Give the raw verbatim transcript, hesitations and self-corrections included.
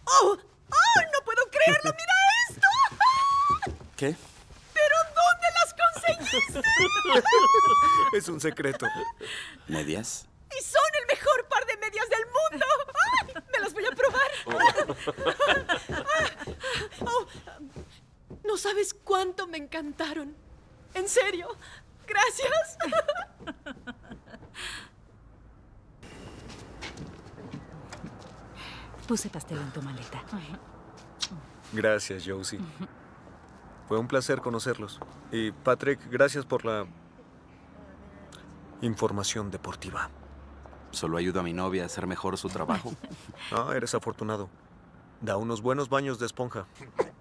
¡Oh! ¡Oh! ¡No puedo creerlo! ¡Mira esto! ¿Qué? ¿Pero dónde las conseguiste? Es un secreto. ¿Medias? ¡Y son el mejor par de medias del mundo! ¡Ay! ¡Me las voy a probar! Oh. Oh. No sabes cuánto me encantaron. En serio. Gracias. Puse pastel en tu maleta. Gracias, Josie. Fue un placer conocerlos. Y Patrick, gracias por la información deportiva. Solo ayudo a mi novia a hacer mejor su trabajo. Ah, eres afortunado. Da unos buenos baños de esponja.